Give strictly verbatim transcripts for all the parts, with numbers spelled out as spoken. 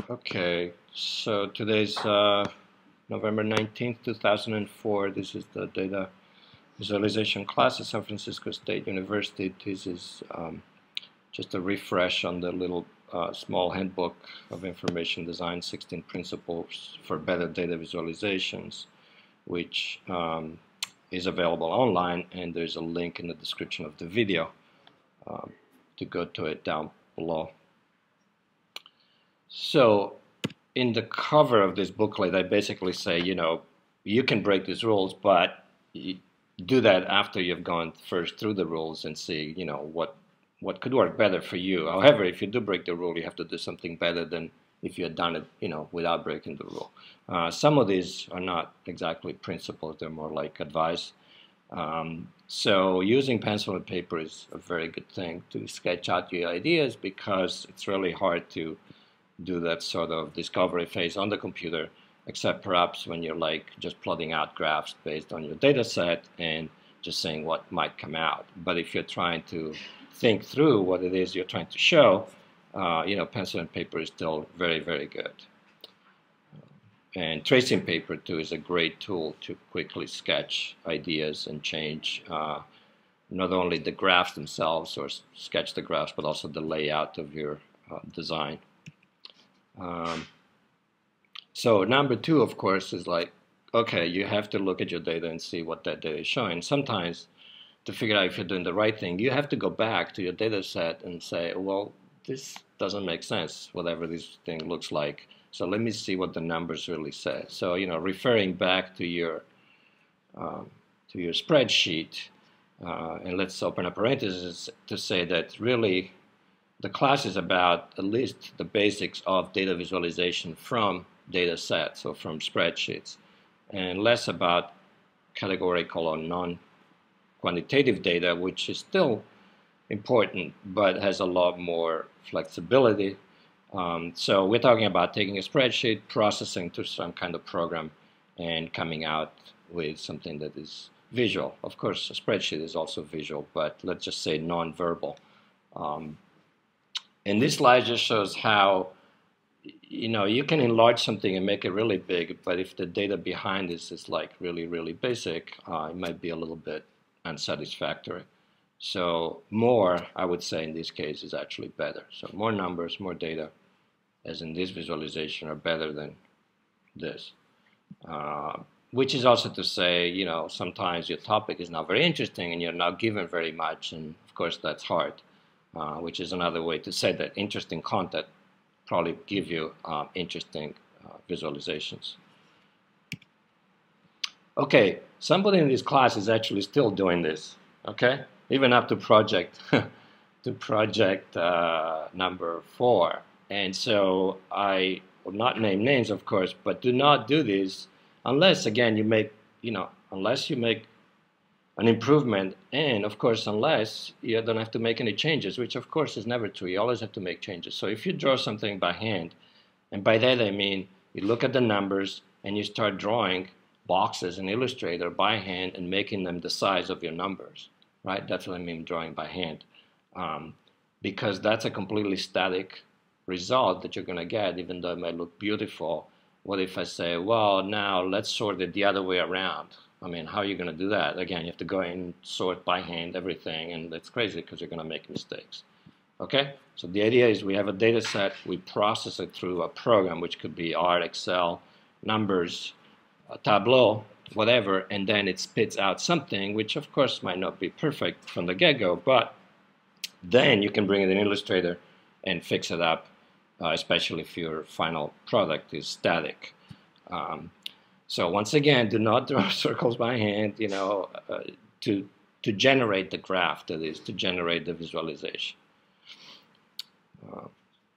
Okay, so today's uh, November nineteenth, two thousand four. This is the data visualization class at San Francisco State University. This is um, just a refresh on the little uh, small handbook of information design, sixteen principles for better data visualizations, which um, is available online, and there's a link in the description of the video um, to go to it down below. So in the cover of this booklet, I basically say, you know, you can break these rules, but you do that after you've gone first through the rules and see, you know, what what could work better for you. However, if you do break the rule, you have to do something better than if you had done it, you know, without breaking the rule. Uh, some of these are not exactly principles; they're more like advice. Um, so using pencil and paper is a very good thing to sketch out your ideas, because it's really hard to do that sort of discovery phase on the computer, except perhaps when you're like just plotting out graphs based on your data set and just saying what might come out. But if you're trying to think through what it is you're trying to show, uh, you know, pencil and paper is still very, very good. And tracing paper too is a great tool to quickly sketch ideas and change uh, not only the graphs themselves or sketch the graphs, but also the layout of your uh, design. Um, so number two, of course, is like, okay, you have to look at your data and see what that data is showing. Sometimes to figure out if you're doing the right thing, you have to go back to your data set and say, well, this doesn't make sense, whatever this thing looks like. So let me see what the numbers really say. So, you know, referring back to your, um, to your spreadsheet, uh, and let's open a parenthesis to say that really the class is about at least the basics of data visualization from data sets, so from spreadsheets, and less about categorical or non-quantitative data, which is still important but has a lot more flexibility. Um, so we're talking about taking a spreadsheet, processing through some kind of program, and coming out with something that is visual. Of course, a spreadsheet is also visual, but let's just say non-verbal. Um, And this slide just shows how, you know, you can enlarge something and make it really big, but if the data behind this is like really, really basic, uh, it might be a little bit unsatisfactory. So more, I would say in this case, is actually better. So more numbers, more data, as in this visualization, are better than this. Uh, which is also to say, you know, sometimes your topic is not very interesting and you're not given very much, and of course that's hard. Uh, which is another way to say that interesting content probably give you um, interesting uh, visualizations. Okay, somebody in this class is actually still doing this, okay? Even up to project, to project uh, number four. And so I will not name names, of course, but do not do this unless, again, you make, you know, unless you make an improvement, and of course unless you don't have to make any changes, which of course is never true. You always have to make changes. So if you draw something by hand, and by that I mean you look at the numbers and you start drawing boxes in Illustrator by hand and making them the size of your numbers, right? That's what I mean drawing by hand, um, because that's a completely static result that you're going to get, even though it might look beautiful. What if I say, well, now let's sort it the other way around? I mean, how are you going to do that? Again, you have to go and sort by hand everything, and that's crazy because you're going to make mistakes. Okay? So the idea is we have a data set, we process it through a program, which could be R, Excel, numbers, a Tableau, whatever, and then it spits out something, which of course might not be perfect from the get-go, but then you can bring it in Illustrator and fix it up, uh, especially if your final product is static. Um, So once again, do not draw circles by hand, you know, uh, to, to generate the graph, that is, to generate the visualization. Uh,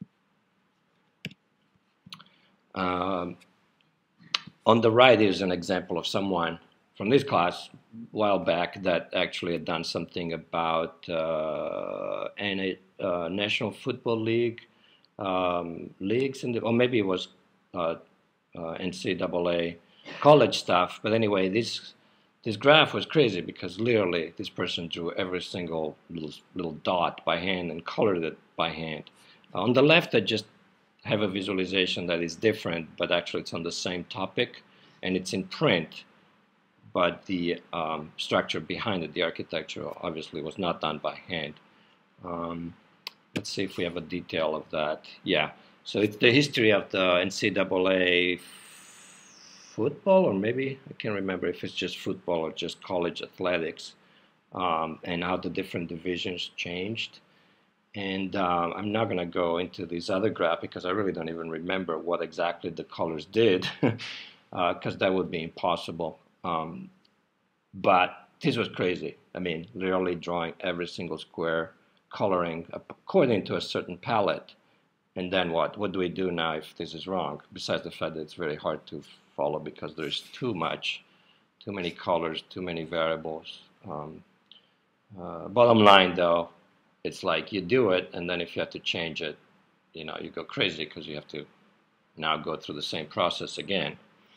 um, on the right is an example of someone from this class a while back that actually had done something about uh, a uh, National Football League, um, leagues, in the, or maybe it was uh, uh, N C double A college stuff, but anyway, this this graph was crazy because literally this person drew every single little little dot by hand and colored it by hand. On the left, I just have a visualization that is different, but actually it's on the same topic, and it's in print, but the um, structure behind it, the architecture, obviously was not done by hand. Um, let's see if we have a detail of that. Yeah, so it's the history of the N C double A football, or maybe, I can't remember if it's just football or just college athletics, um, and how the different divisions changed. And uh, I'm not going to go into these other graphs because I really don't even remember what exactly the colors did, because uh, that would be impossible. Um, but this was crazy. I mean, literally drawing every single square, coloring according to a certain palette. And then what? What do we do now if this is wrong? Besides the fact that it's very hard to follow because there's too much, too many colors, too many variables. Um, uh, bottom line, though, it's like you do it, and then if you have to change it, you know, you go crazy because you have to now go through the same process again.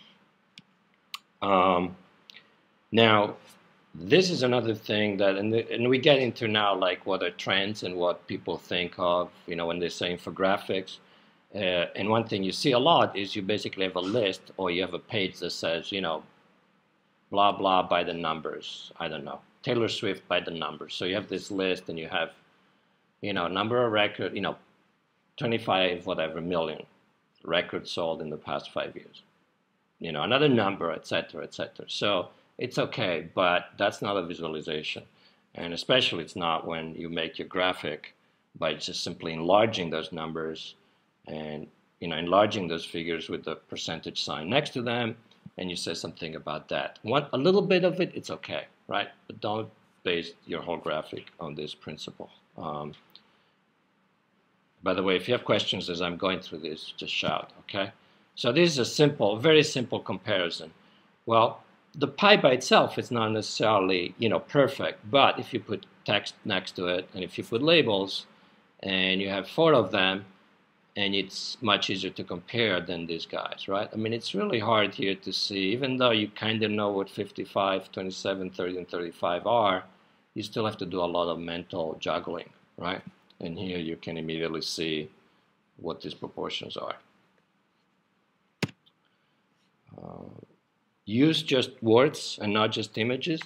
Um, now, this is another thing that, and, the, and we get into now, like what are trends and what people think of, you know, when they say infographics. Uh, and one thing you see a lot is you basically have a list, or you have a page that says, you know, blah, blah by the numbers. I don't know, Taylor Swift by the numbers. So you have this list, and you have, you know, number of record, you know, twenty-five whatever million records sold in the past five years. You know, another number, et cetera, et cetera. So it's okay, but that's not a visualization. And especially it's not when you make your graphic by just simply enlarging those numbers and, you know, enlarging those figures with the percentage sign next to them, and you say something about that. Want a little bit of it, it's okay, right? But don't base your whole graphic on this principle. Um, by the way, if you have questions as I'm going through this, just shout, okay? So this is a simple, very simple comparison. Well, the pie by itself is not necessarily, you know, perfect, but if you put text next to it, and if you put labels, and you have four of them, and it's much easier to compare than these guys, right? I mean, it's really hard here to see, even though you kind of know what fifty-five, twenty-seven, thirty, and thirty-five are, you still have to do a lot of mental juggling, right? And here you can immediately see what these proportions are. Uh, use just words and not just images.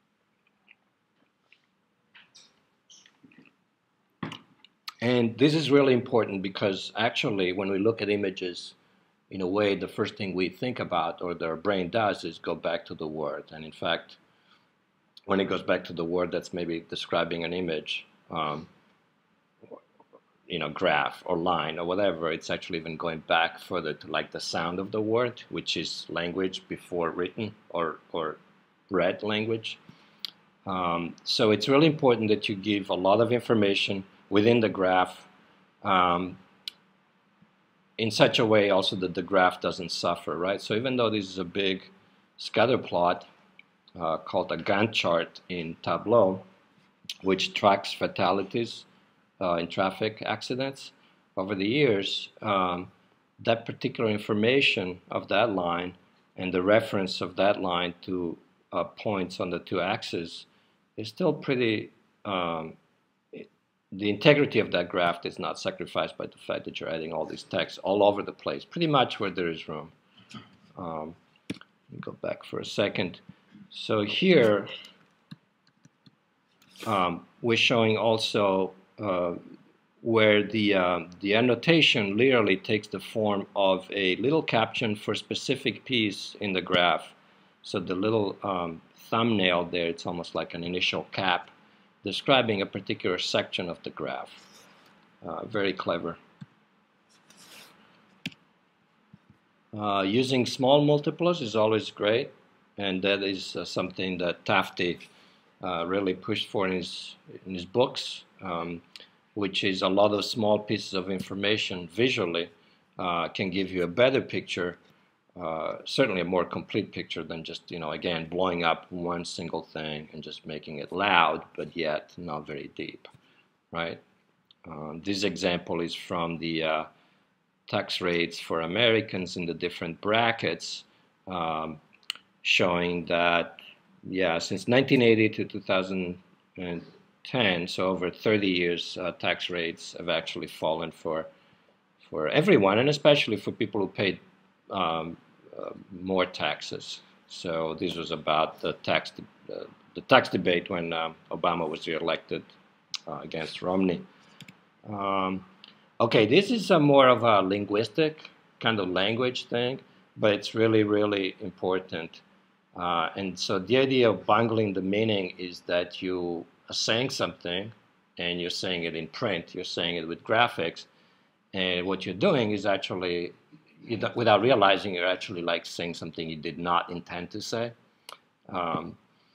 And this is really important because actually when we look at images, in a way, the first thing we think about, or our brain does, is go back to the word. And in fact, when it goes back to the word that's maybe describing an image, um, you know, graph or line or whatever, it's actually even going back further to like the sound of the word, which is language before written or, or read language. Um, so it's really important that you give a lot of information within the graph um, in such a way also that the graph doesn't suffer, right? So even though this is a big scatter plot uh, called a Gantt chart in Tableau, which tracks fatalities Uh, in traffic accidents over the years, um, that particular information of that line and the reference of that line to uh, points on the two axes is still pretty, um, it, the integrity of that graph is not sacrificed by the fact that you're adding all these texts all over the place, pretty much where there is room. Um, let me go back for a second. So here, um, we're showing also Uh, where the, uh, the annotation literally takes the form of a little caption for a specific piece in the graph. So the little um, thumbnail there, it's almost like an initial cap describing a particular section of the graph. Uh, very clever. Uh, using small multiplers is always great, and that is uh, something that Tafti uh, really pushed for in his, in his books. Um, which is a lot of small pieces of information visually uh, can give you a better picture, uh, certainly a more complete picture than just, you know, again, blowing up one single thing and just making it loud, but yet not very deep, right? Um, this example is from the uh, tax rates for Americans in the different brackets, um, showing that, yeah, since nineteen eighty to two thousand ten, so over thirty years, uh, tax rates have actually fallen for for everyone, and especially for people who paid um, uh, more taxes. So this was about the tax, uh, the tax debate when um, Obama was reelected uh, against Romney. Um, okay, this is a more of a linguistic kind of language thing, but it's really, really important. Uh, and so the idea of bungling the meaning is that you are saying something and you're saying it in print, you're saying it with graphics, and what you're doing is actually, you without realizing, you're actually like saying something you did not intend to say. Um,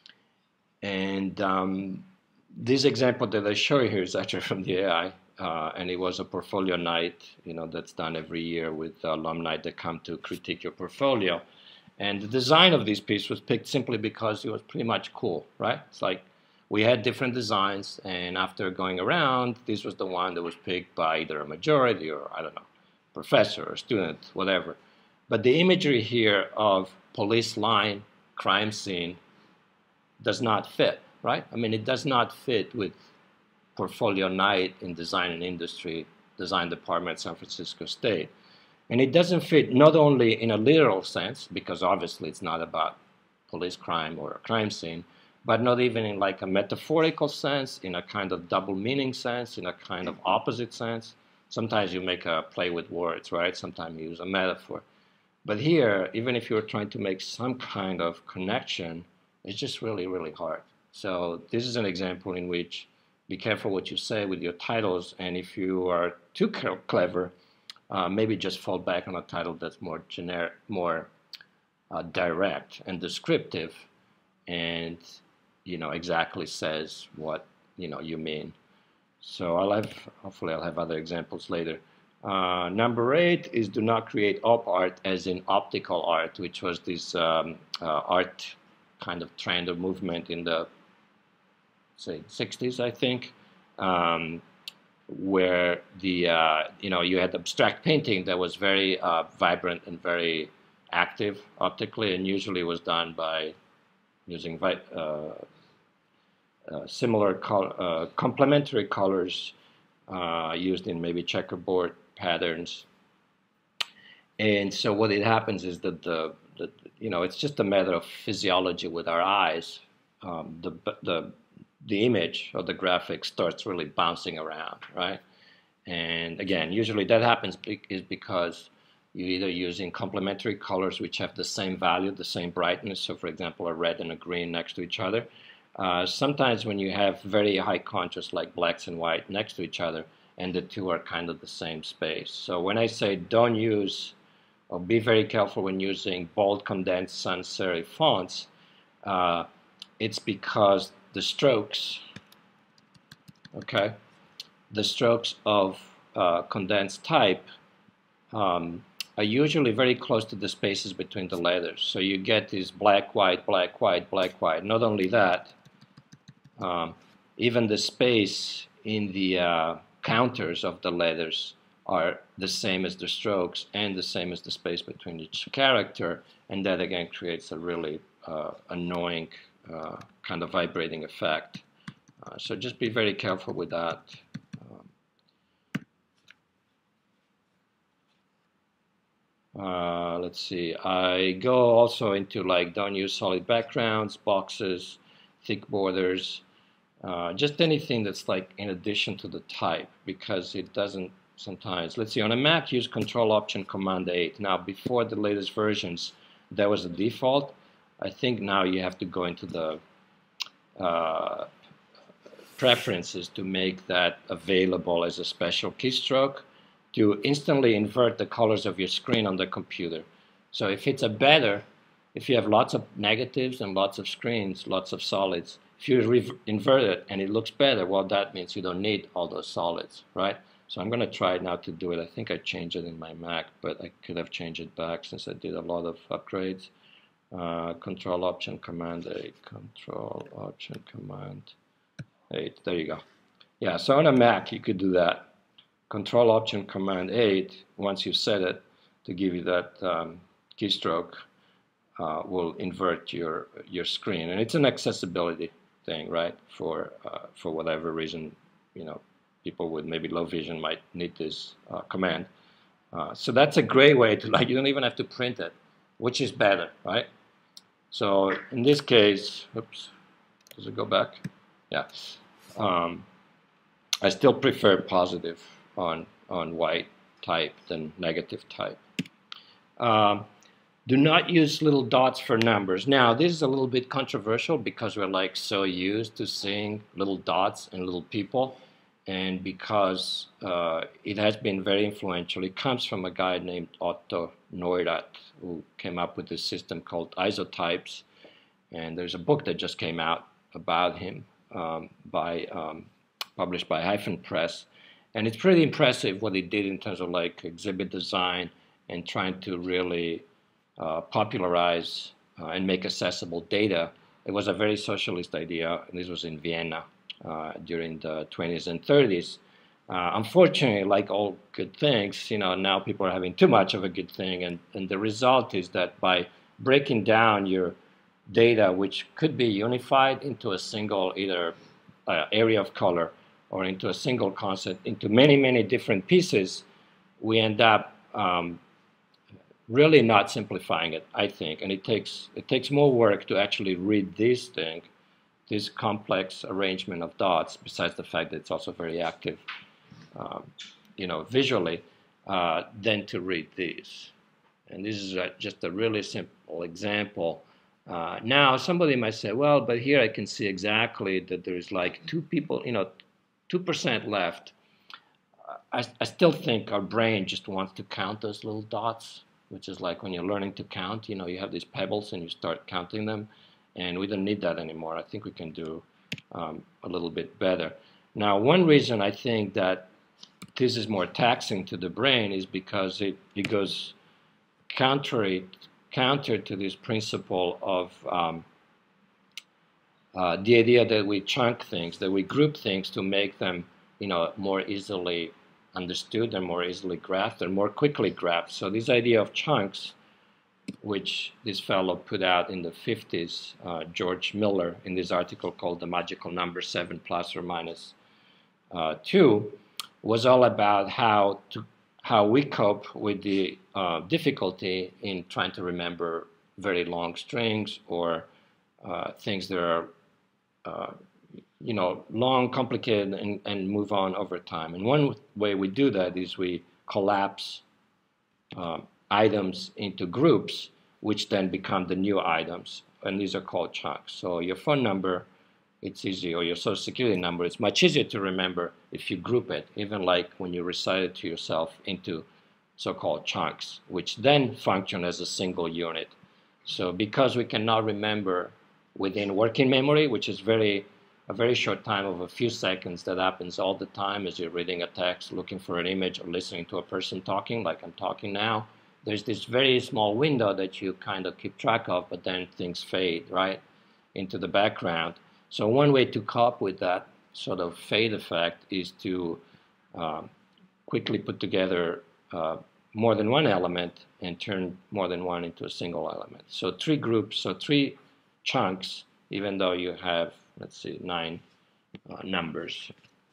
and um, this example that I show you here is actually from the A I, uh, and it was a portfolio night, you know, that's done every year with alumni that come to critique your portfolio. And the design of this piece was picked simply because it was pretty much cool, right? It's like we had different designs, and after going around, this was the one that was picked by either a majority or, I don't know, professor or student, whatever. But the imagery here of police line, crime scene, does not fit, right? I mean, it does not fit with portfolio night in design and industry, design department, San Francisco State. And it doesn't fit not only in a literal sense, because obviously it's not about police crime or a crime scene, but not even in like a metaphorical sense, in a kind of double meaning sense, in a kind of opposite sense. Sometimes you make a play with words, right? Sometimes you use a metaphor. But here, even if you're trying to make some kind of connection, it's just really, really hard. So this is an example in which be careful what you say with your titles, and if you are too clever, Uh, maybe just fall back on a title that's more generic, more uh, direct and descriptive, and you know exactly says what you know you mean. So I'll have, hopefully, I'll have other examples later. Uh, number eight is do not create op art as in optical art, which was this um, uh, art kind of trend or movement in the say sixties, I think. Um, where the uh, you know you had abstract painting that was very uh, vibrant and very active optically, and usually was done by using uh, uh, similar col uh, complementary colors uh, used in maybe checkerboard patterns. And so what it happens is that the, the you know it's just a matter of physiology with our eyes. Um, the the the image or the graphic starts really bouncing around, right? And again, usually that happens is because you're either using complementary colors which have the same value, the same brightness. So for example, a red and a green next to each other. Uh, sometimes when you have very high contrast like blacks and white next to each other, and the two are kind of the same space. So when I say don't use, or be very careful when using bold, condensed, sans serif fonts, uh, it's because the strokes, okay, the strokes of uh, condensed type um, are usually very close to the spaces between the letters. So you get this black, white, black, white, black, white. Not only that, um, even the space in the uh, counters of the letters are the same as the strokes and the same as the space between each character, and that again creates a really uh, annoying Uh, kind of vibrating effect. Uh, so just be very careful with that. Um, uh, let's see. I go also into like don't use solid backgrounds, boxes, thick borders, uh, just anything that's like in addition to the type, because it doesn't sometimes. Let's see. On a Mac, use Control Option Command eight. Now, before the latest versions, that was a default. I think now you have to go into the uh, preferences to make that available as a special keystroke to instantly invert the colors of your screen on the computer. So if it's a better, if you have lots of negatives and lots of screens, lots of solids, if you invert it and it looks better, well, that means you don't need all those solids, right? So I'm going to try now to do it. I think I changed it in my Mac, but I could have changed it back since I did a lot of upgrades. Uh, control Option Command eight, Control Option Command eight. There you go. Yeah, so on a Mac you could do that. Control Option Command eight, once you set it to give you that um, keystroke, uh, will invert your your screen, and it's an accessibility thing, right? For uh, for whatever reason, you know, people with maybe low vision might need this uh, command. Uh, so that's a great way to, like, you don't even have to print it, which is better, right? So in this case, oops, does it go back? Yeah. Um, I still prefer positive on, on white type than negative type. Um, do not use little dots for numbers. Now, this is a little bit controversial because we're like so used to seeing little dots and little people, and because uh, it has been very influential. It comes from a guy named Otto Neurath, who came up with this system called isotypes, and there's a book that just came out about him, um, by um, published by Hyphen Press, and it's pretty impressive what he did in terms of like exhibit design and trying to really uh, popularize uh, and make accessible data. It was a very socialist idea, and this was in Vienna uh, during the twenties and thirties. Uh, unfortunately, like all good things, you know, now people are having too much of a good thing, and, and the result is that by breaking down your data, which could be unified into a single either uh, area of color or into a single concept, into many, many different pieces, we end up um, really not simplifying it, I think. And it takes, it takes more work to actually read this thing, this complex arrangement of dots, besides the fact that it's also very active, um, you know, visually, uh, than to read these. And this is a, just a really simple example. Uh, now, somebody might say, well, but here I can see exactly that there's like two people, you know, two percent left. I, I still think our brain just wants to count those little dots, which is like when you're learning to count, you know, you have these pebbles and you start counting them, and we don't need that anymore. I think we can do um, a little bit better. Now, one reason I think that this is more taxing to the brain is because it, it goes contrary, counter to this principle of um, uh, the idea that we chunk things, that we group things to make them, you know, more easily understood and more easily graphed and more quickly graphed. So this idea of chunks, which this fellow put out in the fifties, uh, George Miller, in this article called The Magical Number Seven Plus or Minus uh, Two, was all about how to how we cope with the uh, difficulty in trying to remember very long strings or uh, things that are uh, you know, long, complicated, and, and move on over time. And one way we do that is we collapse um, items into groups, which then become the new items, and these are called chunks. So your phone number, it's easy, or your social security number, it's much easier to remember if you group it, even like when you recite it to yourself into so-called chunks, which then function as a single unit. So because we cannot remember within working memory, which is very a very short time of a few seconds that happens all the time as you're reading a text, looking for an image, or listening to a person talking like I'm talking now, there's this very small window that you kind of keep track of, but then things fade, right, into the background. So one way to cope with that sort of fade effect is to um, quickly put together uh, more than one element and turn more than one into a single element. So three groups, so three chunks, even though you have, let's see, nine uh, numbers.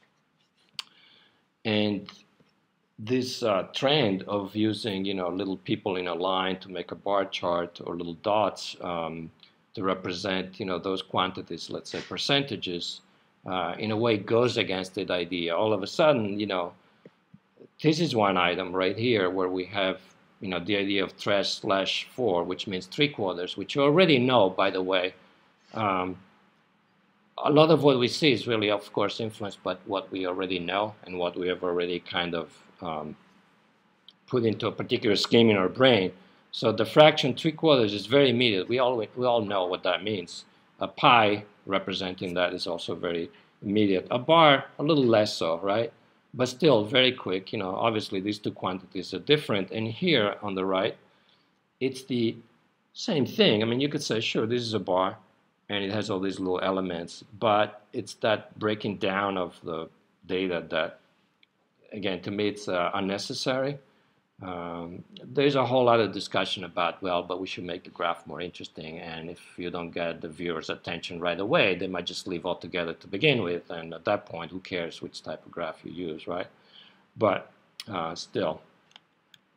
And this uh, trend of using, you know, little people in a line to make a bar chart, or little dots um, to represent, you know, those quantities, let's say percentages, uh, in a way goes against that idea. All of a sudden, you know, this is one item right here where we have, you know, the idea of tres slash four, which means three quarters, which you already know, by the way. Um, a lot of what we see is really, of course, influenced by what we already know and what we have already kind of um, put into a particular scheme in our brain. So the fraction three quarters is very immediate. We all, we all know what that means. A pi representing that is also very immediate. A bar, a little less so, right? But still very quick. You know, obviously these two quantities are different. And here on the right, it's the same thing. I mean, you could say, sure, this is a bar, and it has all these little elements, but it's that breaking down of the data that, again, to me, it's uh, unnecessary. Um, there's a whole lot of discussion about, well, but we should make the graph more interesting, and if you don't get the viewer's attention right away, they might just leave altogether to begin with, and at that point, who cares which type of graph you use, right? But uh, still,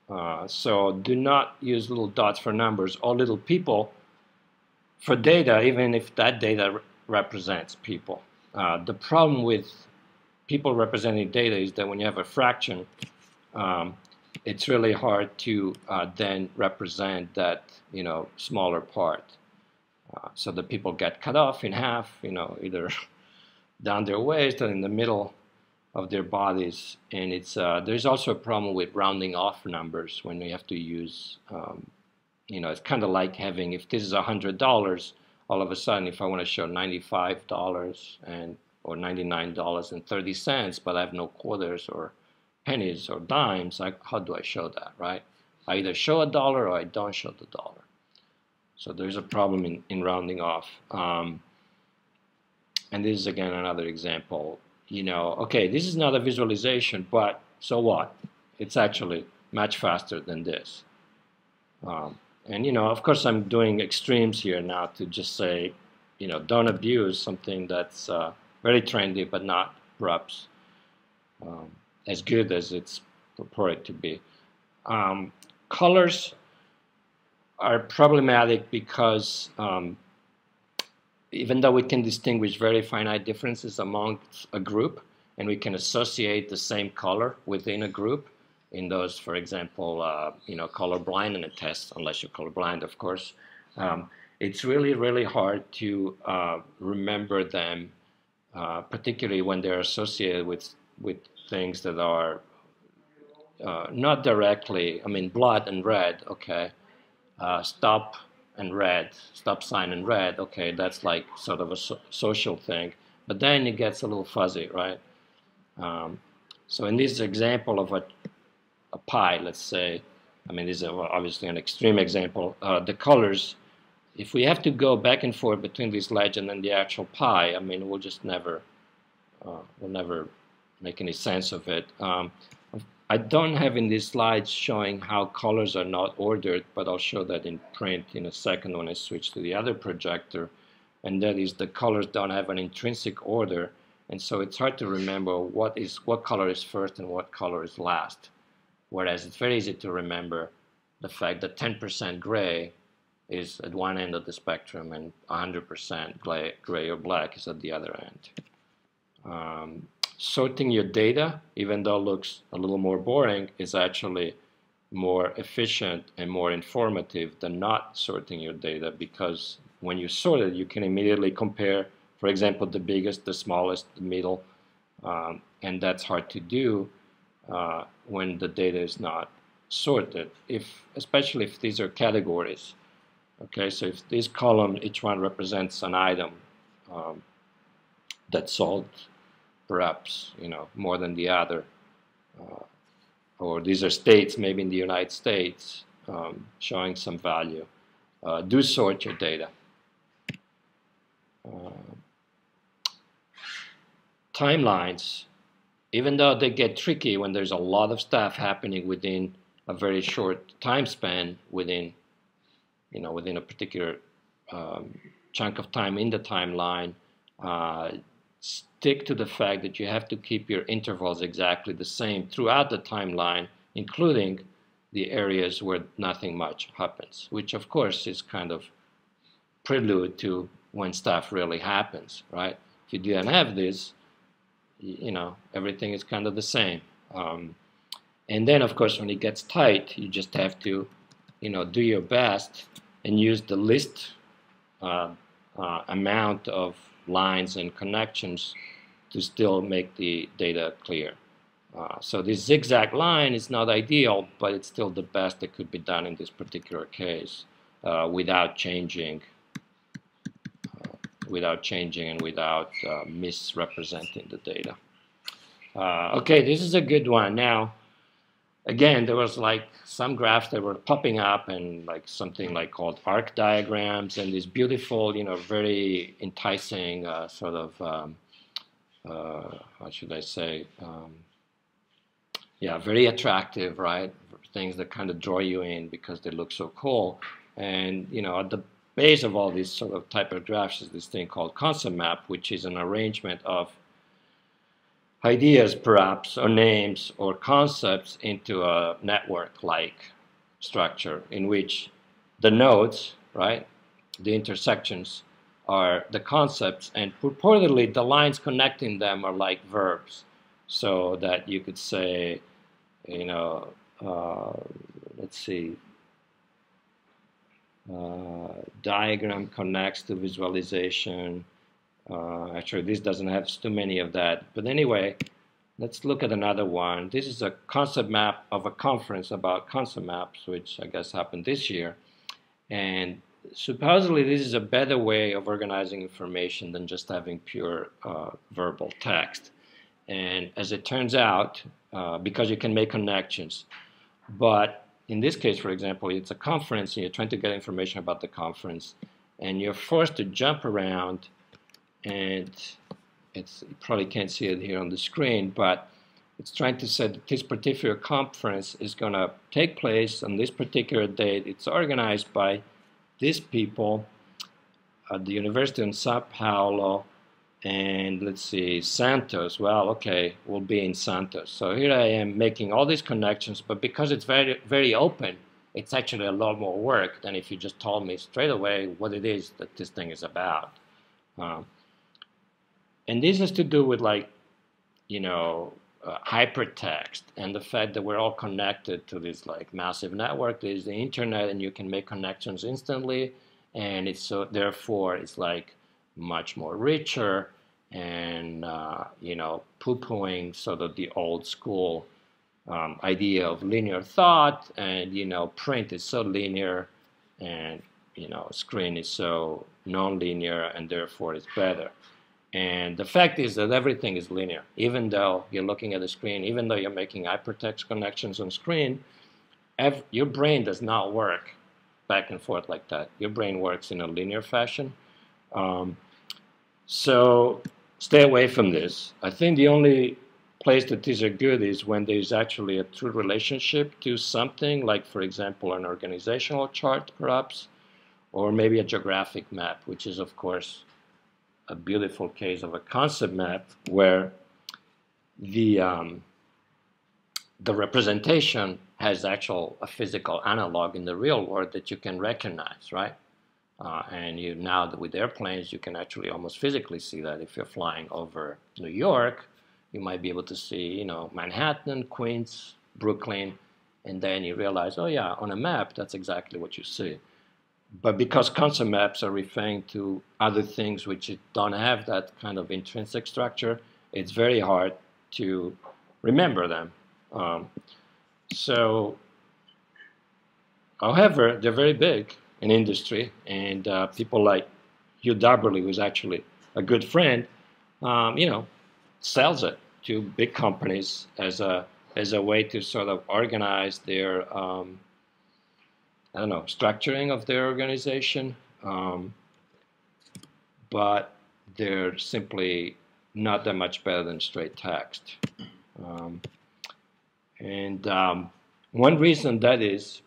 Uh, so do not use little dots for numbers or little people for data, even if that data re represents people. Uh, the problem with people representing data is that when you have a fraction, um, it's really hard to uh, then represent that, you know, smaller part. Uh, so the people get cut off in half, you know, either down their waist or in the middle of their bodies. And it's uh, there's also a problem with rounding off numbers when you have to use, um, you know, it's kind of like having, if this is one hundred dollars, all of a sudden, if I want to show ninety-five dollars and or ninety-nine dollars and thirty cents, but I have no quarters or pennies or dimes, I, how do I show that, right? I either show a dollar or I don't show the dollar. So there's a problem in, in rounding off. Um, and this is, again, another example. You know, okay, this is not a visualization, but so what? It's actually much faster than this. Um, and, you know, of course, I'm doing extremes here now to just say, you know, don't abuse something that's uh, very trendy, but not perhaps um, as good as it's purported to be. Um, colors are problematic because um, even though we can distinguish very finite differences amongst a group, and we can associate the same color within a group, in those, for example, uh, you know, colorblind in a test, unless you're colorblind, of course, um, it's really, really hard to uh, remember them, uh, particularly when they're associated with with things that are uh, not directly. I mean, blood and red, okay, uh, stop and red, stop sign and red, okay, that's like sort of a so social thing, but then it gets a little fuzzy, right? Um, so in this example of a a pie, let's say, I mean, this is obviously an extreme example, uh, the colors, if we have to go back and forth between this legend and the actual pie, I mean, we'll just never, uh, we'll never make any sense of it. Um, I don't have in these slides showing how colors are not ordered, but I'll show that in print in a second when I switch to the other projector, and that is the colors don't have an intrinsic order, and so it's hard to remember what is what color is first and what color is last. Whereas it's very easy to remember the fact that ten percent gray is at one end of the spectrum and one hundred percent gray, gray or black is at the other end. Um, sorting your data, even though it looks a little more boring, is actually more efficient and more informative than not sorting your data, because when you sort it, you can immediately compare, for example, the biggest, the smallest, the middle, um, and that's hard to do Uh, when the data is not sorted, if especially if these are categories. Okay, so if this column, each one represents an item um, that's sold perhaps, you know, more than the other, uh, or these are states, maybe in the United States, um, showing some value. Uh, do sort your data. Uh, timelines. Even though they get tricky when there's a lot of stuff happening within a very short time span, within, you know, within a particular um, chunk of time in the timeline, uh, stick to the fact that you have to keep your intervals exactly the same throughout the timeline, including the areas where nothing much happens, which of course is kind of prelude to when stuff really happens, right? If you didn't have this, you know, everything is kind of the same. Um, and then, of course, when it gets tight, you just have to, you know, do your best and use the least uh, uh, amount of lines and connections to still make the data clear. Uh, so this zigzag line is not ideal, but it's still the best that could be done in this particular case uh, without changing without changing and without uh, misrepresenting the data. Uh, okay, this is a good one. Now, again, there was like some graphs that were popping up and like something like called arc diagrams and these beautiful, you know, very enticing uh, sort of, um, uh, how should I say, um, yeah, very attractive, right? Things that kind of draw you in because they look so cool. And, you know, at the base of all these sort of type of graphs is this thing called concept map, which is an arrangement of ideas perhaps, or names, or concepts into a network-like structure in which the nodes, right, the intersections are the concepts, and purportedly the lines connecting them are like verbs, so that you could say, you know, uh, let's see, uh, diagram connects to visualization. Uh, actually, this doesn't have too many of that. But anyway, let's look at another one. This is a concept map of a conference about concept maps, which I guess happened this year. And supposedly this is a better way of organizing information than just having pure uh, verbal text. And as it turns out, uh, because you can make connections, but in this case, for example, it's a conference and you're trying to get information about the conference, and you're forced to jump around, and it's, you probably can't see it here on the screen, but it's trying to say that this particular conference is going to take place on this particular date. It's organized by these people at the University in Sao Paulo, and let's see, Santos. Well, okay, we'll be in Santos. So here I am making all these connections, but because it's very, very open, it's actually a lot more work than if you just told me straight away what it is that this thing is about. Um, and this has to do with, like, you know, uh, hypertext and the fact that we're all connected to this like massive network. There's the internet, and you can make connections instantly, and it's so therefore it's like much more richer, and uh, you know, poo-pooing sort of the old school um, idea of linear thought, and you know, print is so linear, and you know, screen is so non-linear, and therefore it's better. And the fact is that everything is linear. Even though you're looking at the screen, even though you're making hypertext connections on screen, your brain does not work back and forth like that. Your brain works in a linear fashion. Um, so stay away from this. I think the only place that these are good is when there's actually a true relationship to something, like, for example, an organizational chart, perhaps, or maybe a geographic map, which is, of course, a beautiful case of a concept map where the um, the representation has actual a physical analog in the real world that you can recognize, right? Uh, and you now with airplanes, you can actually almost physically see that. If you're flying over New York, you might be able to see, you know, Manhattan, Queens, Brooklyn, and then you realize, oh yeah, on a map, that's exactly what you see. But because concept maps are referring to other things which don't have that kind of intrinsic structure, it's very hard to remember them. Um, so, however, they're very big in industry, and uh, people like Hugh Darberly, who's actually a good friend, um, you know, sells it to big companies as a as a way to sort of organize their um, I don't know, structuring of their organization, um, but they're simply not that much better than straight text. Um, and um, one reason that is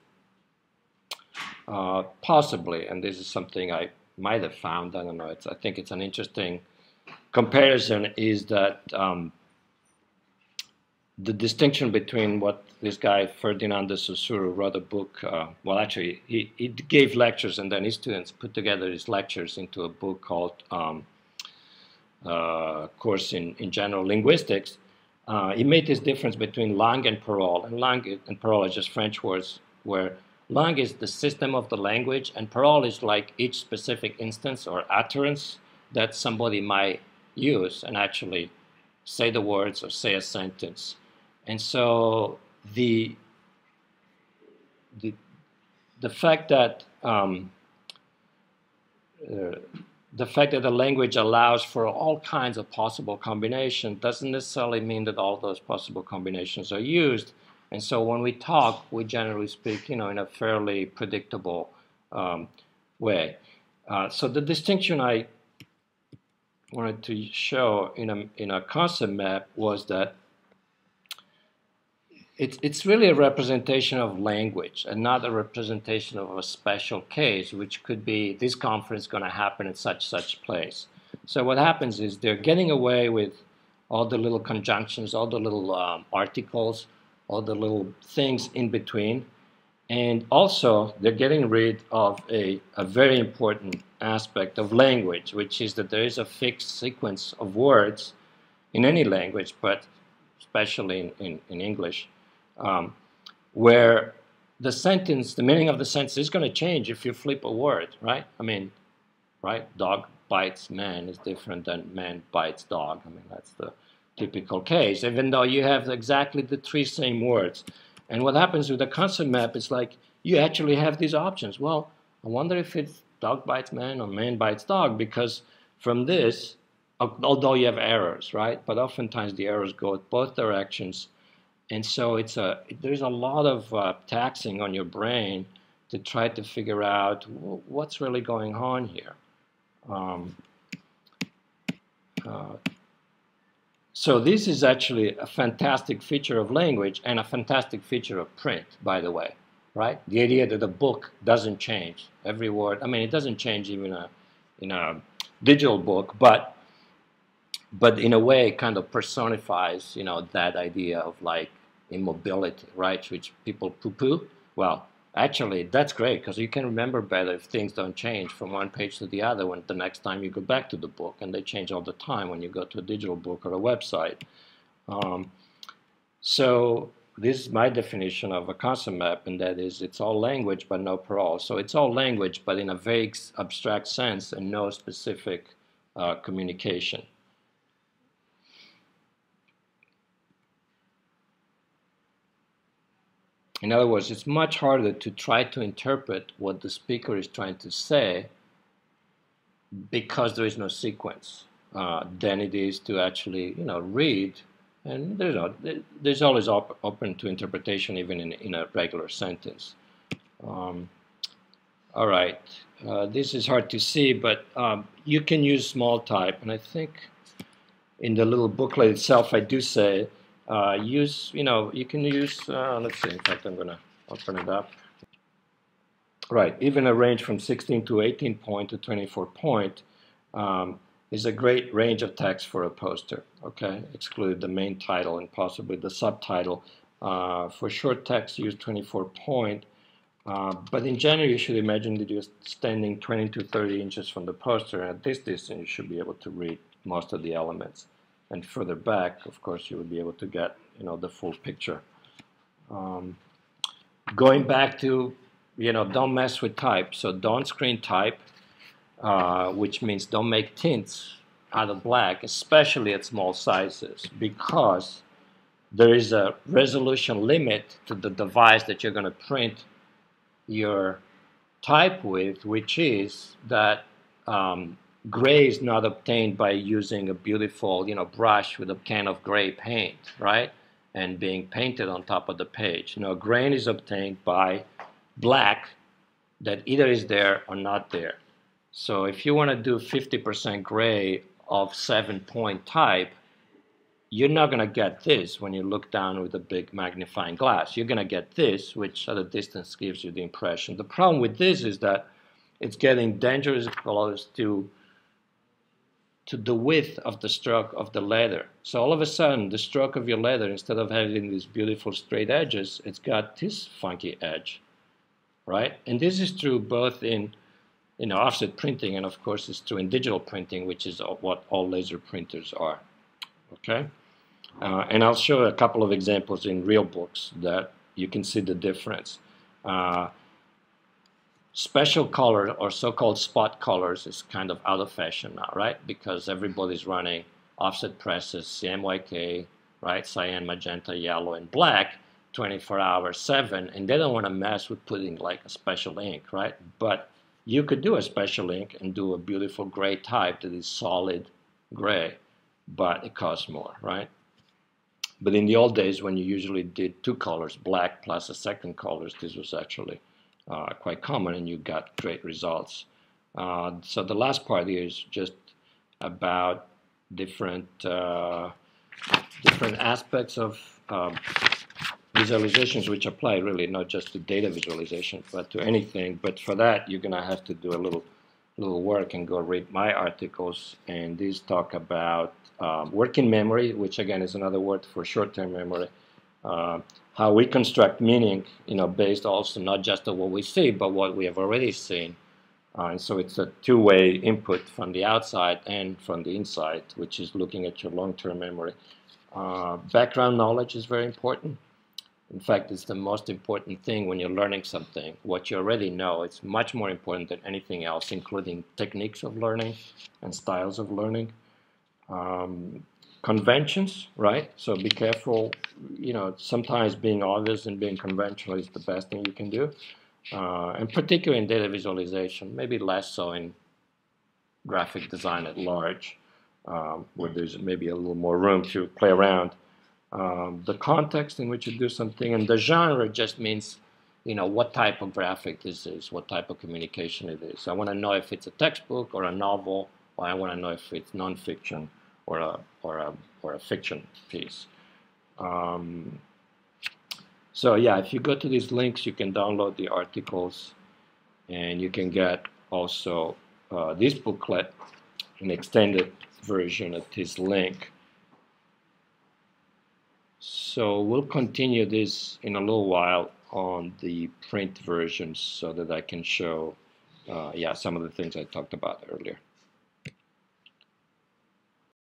uh, possibly, and this is something I might have found, I don't know, it's, I think it's an interesting comparison, is that um, the distinction between what this guy, Ferdinando Saussure, wrote a book, uh, well, actually, he, he gave lectures, and then his students put together his lectures into a book called um, uh, Course in, in General Linguistics. Uh, he made this difference between langue and parole, and langue and parole are just French words, where langue is the system of the language, and parole is like each specific instance or utterance that somebody might use and actually say the words or say a sentence. And so the the the fact that um, uh, the fact that the language allows for all kinds of possible combinations doesn't necessarily mean that all those possible combinations are used. And so when we talk, we generally speak, you know, in a fairly predictable um, way. Uh, so the distinction I wanted to show in a in a concept map was that It's, it's really a representation of language and not a representation of a special case, which could be this conference going to happen in such such place. So what happens is they're getting away with all the little conjunctions, all the little um, articles, all the little things in between. And also, they're getting rid of a, a very important aspect of language, which is that there is a fixed sequence of words in any language, but especially in, in, in English, um, where the sentence, the meaning of the sentence is going to change if you flip a word, right? I mean, right? Dog bites man is different than man bites dog. I mean, that's the typical case, even though you have exactly the three same words. And what happens with the concept map is like you actually have these options. Well, I wonder if it's dog bites man or man bites dog, because from this, although you have errors, right? But oftentimes the errors go both directions. And so it's a, there's a lot of uh, taxing on your brain to try to figure out what's really going on here. Um, uh, So this is actually a fantastic feature of language and a fantastic feature of print, by the way, right? The idea that a book doesn't change every word. I mean, it doesn't change even a, in a digital book, but but in a way it kind of personifies, you know, that idea of like immobility, right? Which people poo-poo. Well, actually, that's great because you can remember better if things don't change from one page to the other when the next time you go back to the book, and they change all the time when you go to a digital book or a website. Um, so this is my definition of a concept map, and that is it's all language but no parole. So it's all language but in a vague, abstract sense and no specific uh, communication. In other words, it's much harder to try to interpret what the speaker is trying to say because there is no sequence uh, than it is to actually, you know, read. And there's, no, there's always op open to interpretation even in, in a regular sentence. Um, all right, uh, this is hard to see, but um, you can use small type. And I think in the little booklet itself, I do say, Uh, use, you know, you can use, uh, let's see, in fact, I'm going to open it up. Right, even a range from sixteen to eighteen point to twenty-four point um, is a great range of text for a poster, okay? Exclude the main title and possibly the subtitle. Uh, for short text, use twenty-four point, uh, but in general, you should imagine that you're standing twenty to thirty inches from the poster, and at this distance, you should be able to read most of the elements. And further back, of course, you would be able to get, you know, the full picture. Um, going back to, you know, don't mess with type. So don't screen type, uh, which means don't make tints out of black, especially at small sizes, because there is a resolution limit to the device that you're going to print your type with, which is that um, gray is not obtained by using a beautiful, you know, brush with a can of gray paint, right? And being painted on top of the page. You know, grain is obtained by black that either is there or not there. So if you want to do fifty percent gray of seven point type, you're not going to get this when you look down with a big magnifying glass. You're going to get this, which at a distance gives you the impression. The problem with this is that it's getting dangerously close to to the width of the stroke of the letter. So all of a sudden, the stroke of your letter, instead of having these beautiful straight edges, it's got this funky edge, right? And this is true both in, you know, offset printing, and of course it's true in digital printing, which is what all laser printers are, okay? Uh, and I'll show a couple of examples in real books that you can see the difference. Uh, Special color, or so-called spot colors, is kind of out of fashion now, right? Because everybody's running offset presses, C M Y K, right? Cyan, magenta, yellow, and black, twenty-four hours, seven, and they don't want to mess with putting like a special ink, right? But you could do a special ink and do a beautiful gray type that is solid gray, but it costs more, right? But in the old days, when you usually did two colors, black plus a second colors, this was actually Uh, quite common, and you got great results. Uh, so the last part here is just about different uh, different aspects of um, visualizations which apply really not just to data visualization but to anything. But for that, you're going to have to do a little little work and go read my articles. And these talk about um, working memory, which again is another word for short-term memory. Uh, how we construct meaning, you know, based also not just on what we see, but what we have already seen. Uh, and so it's a two-way input from the outside and from the inside, which is looking at your long-term memory. Uh, background knowledge is very important. In fact, it's the most important thing when you're learning something. What you already know, it's much more important than anything else, including techniques of learning and styles of learning. Um, conventions, right? So be careful, you know, sometimes being obvious and being conventional is the best thing you can do. Uh, and particularly in data visualization, maybe less so in graphic design at large, um, where there's maybe a little more room to play around. Um, the context in which you do something, and the genre just means, you know, what type of graphic this is, what type of communication it is. I want to know if it's a textbook or a novel, or I want to know if it's nonfiction or a or a or a fiction piece. Um, so yeah, if you go to these links, you can download the articles, and you can get also uh, this booklet, an extended version at this link. So we'll continue this in a little while on the print version so that I can show, uh, yeah, some of the things I talked about earlier.